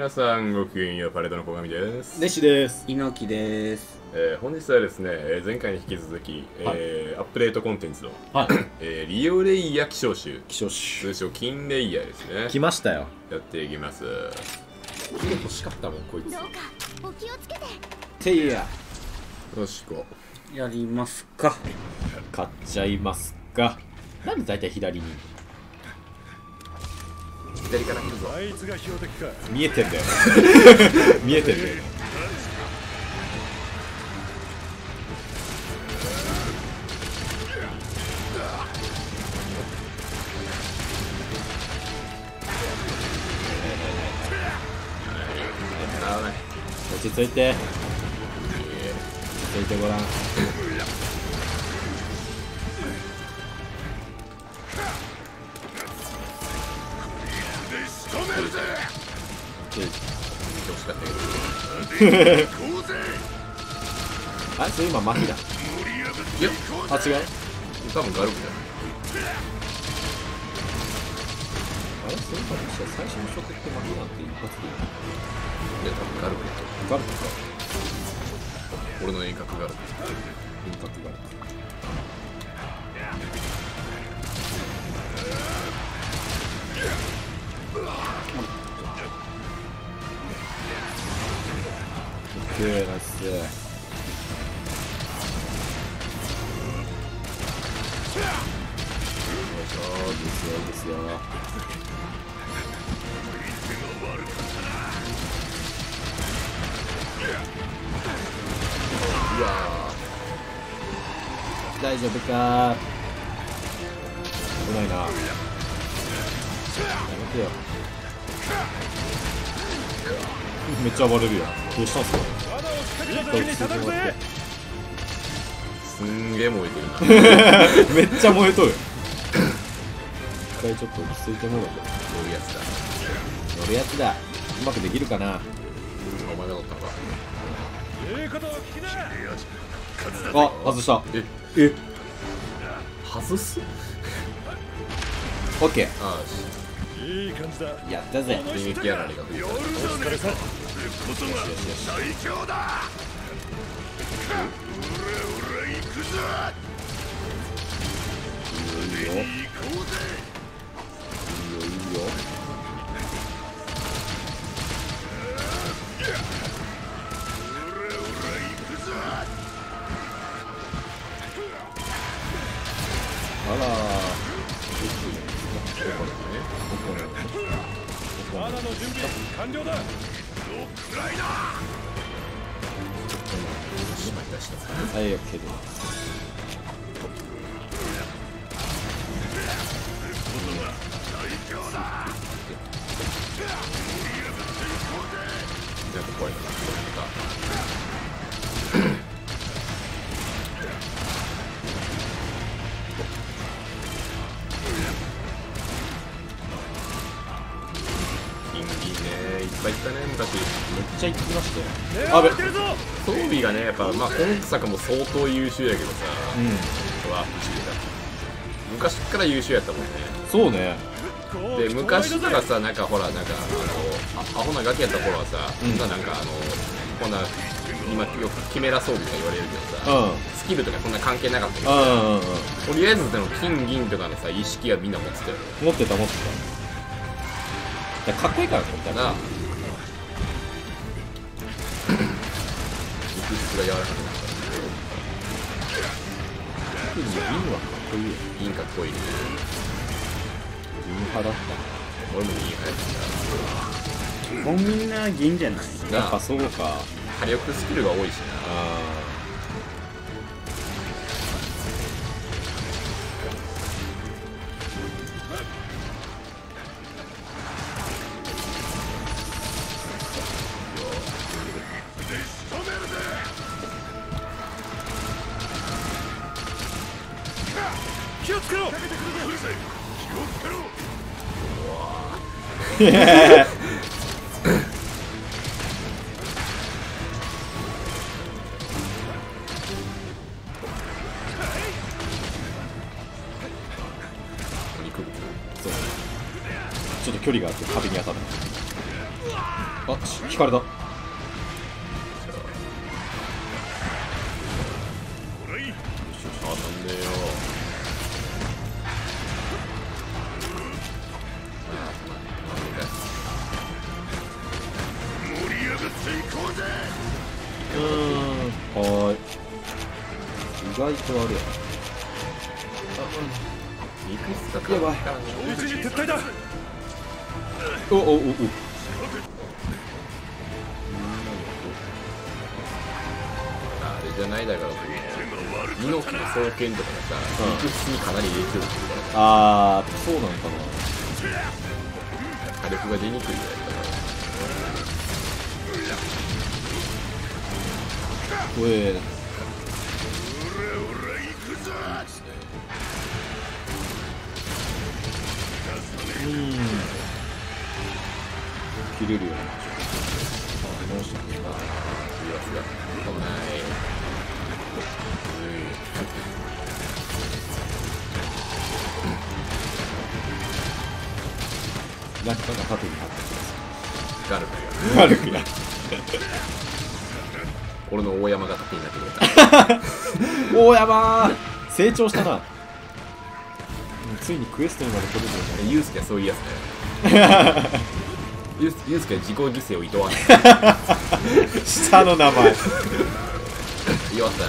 皆さんごきげんよう、パレードの小上です。 ネシです。 猪木です。 本日はですね、前回に引き続き、アップデートコンテンツの、 はい、 リオレイヤ希少種、通希少種称金レイヤーですね。 来ましたよ。 やっていきます。 キレ欲しかったもんこいつ。 どうかお気をつけて。 ていやよしこやりますか。 買っちゃいますか。なんで大体左に左から来るぞ。 あいつが標的か。 見えてんだよ見えてんだよ。落ち着いて、落ち着いてごらん。 欲しかったけどあ、それ今麻痺だ。 いや、 あ、違う。 多分ガルブだ。 あれ、それかもしれない。最初の初手って麻痺なんて一発でいや、多分ガルブだと。 ガルトか。 俺の遠隔ガルブ。 輪郭ガルト。オッケー、ナイス。よいしょ、いいですよ、いいですよ。 うわ大丈夫か。危ないな。やめてよ。めっちゃ暴れるよ。どうしたんすか。落ち着いてもらって。 すんげえ燃えてるな。 めっちゃ燃えとる。一回ちょっと落ち着いてもらって。 乗るやつだ。 乗るやつだ。うまくできるかな。 お前が乗ったのか。 言うことを聞きな。 あ、外した。 え外す。 オッケー。 ああ、しいい感じだ。 やったぜ。 現役やられが吹いた。 お疲れさん。 よしよしよし。 最強だ。 いいよ。いいよ。いいよ。いいよ。あらー。 花の準備完了だ。 はい、オッケーです。 なんか怖いな。金銀ね、いっぱいいったね、昔。 めっちゃ行ってきましたよ。 狙われてるぞ。 装備がね、やっぱ、まあ、本作も相当優秀やけどさ、ワープしてた。昔っから優秀やったもんね。 そうね。 で、昔とかさ、なんかほら、なんか、アホなガキやった頃はさ、なんかこんな、今よくキメラ装備とか言われるけどさ、スキルとかそんな関係なかったけどさ、とりあえずでも金銀とかのさ、意識はみんな持ってたよ。 持ってた持ってた。かっこいいから撮ったなあな。 肉質が柔らかくなった特に銀はかっこいいよ。 銀かっこいいね。 銀派だっ俺も銀派やっもうみんな銀じゃない。 た。やっぱそうか。 た。火力スキルが多いしな。 あ気をつけろ。 ー。ちょっと距離があって壁に当たる。 あ、引かれた。 当たんねえよ。 はーい。意外とあれや。 いくつかかやばい。 一時撤退だ。 おおおお。 あれじゃないだから、猪木の双剣とかがさ、肉質にかなり影響するから、 あー、そうなのかな。 火力が出にくいぐらいだから。 おえ。切れるよね。あ、直してくれな。 いやすが危ない。 なんかが縦に張ってガルクます。ガルクや。 俺の大山が縦になってくれた。 大山ー成長したな。ついにクエストにまで取れるようになる。 ユウスケはそういうやつだよ。ユウスケは自己犠牲をいとわない。 下の名前。 弱ったよ。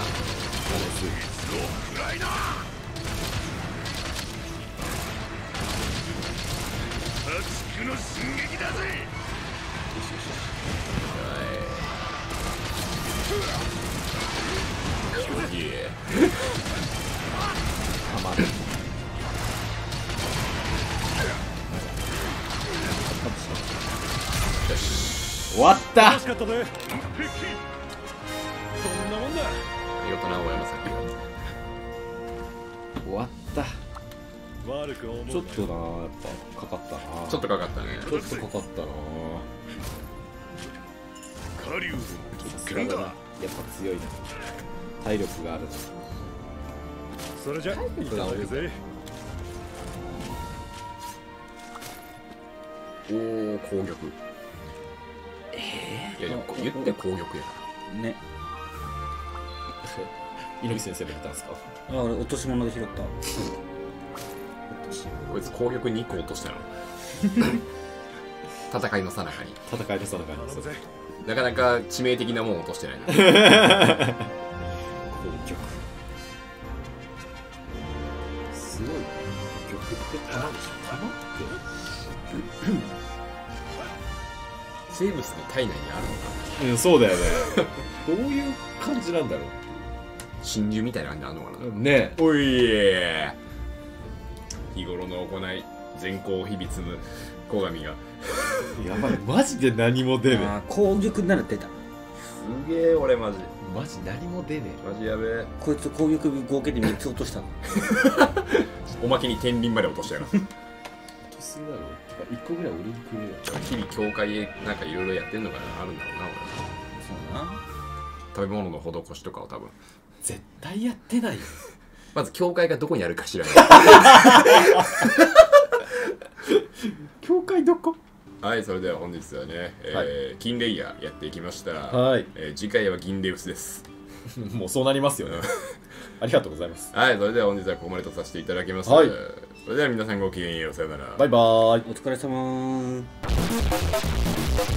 たまる。終わった。 楽しかったぜ。そんなもんだ。 見事な大山さん。 終わった。 悪く思うな。 ちょっとな、やっぱかかったな。 ちょっとかかったね。 ちょっとかかったな。 カリウスさすがだな。やっぱ強いな。体力がある。 それじゃいただくぜ。 おお、攻撃。いやでも言って攻撃やな。 ね。 猪木先生で見たんですか。 あ、俺落とし物で拾った。 こいつ攻撃2個落としたの。戦いの最中に。 戦いのさなかに頼むぜ。 なかなか致命的なもん落としてないな。 攻撃。すごい。玉って玉でしょ。玉って。 生物の体内にあるのかな。 うん、そうだよね。どういう感じなんだろ真珠みたいな感じあるのかな。 う。ねおい日頃の行い善行を日々積む小神がえ。やばい、マジで何も出ねあー、攻撃なら出た。 すげえ俺マジでえ。マジ何も出ねマジやべえ。 こいつ攻撃合計で3つ落としたの。 おまけに天秤まで落としたよ。 え。落とすぎだろ。てか1個ぐらい俺にくれよ。 日々教会へなんかいろいろやってんのかな。あるんだろうな俺。 そうな。 食べ物の施しとかを多分絶対やってないよ。 まず教会がどこにあるか知らない。 教会どこ。 はい、それでは本日はね、 はい金レイヤーやっていきました。 はい次回は銀レウスです。 もうそうなりますよね。ありがとうございます。 はい、それでは本日はここまでとさせていただきます。 はいそれでは皆さんごきげんよう、さよなら。 バイバーイ。 お疲れ様ー。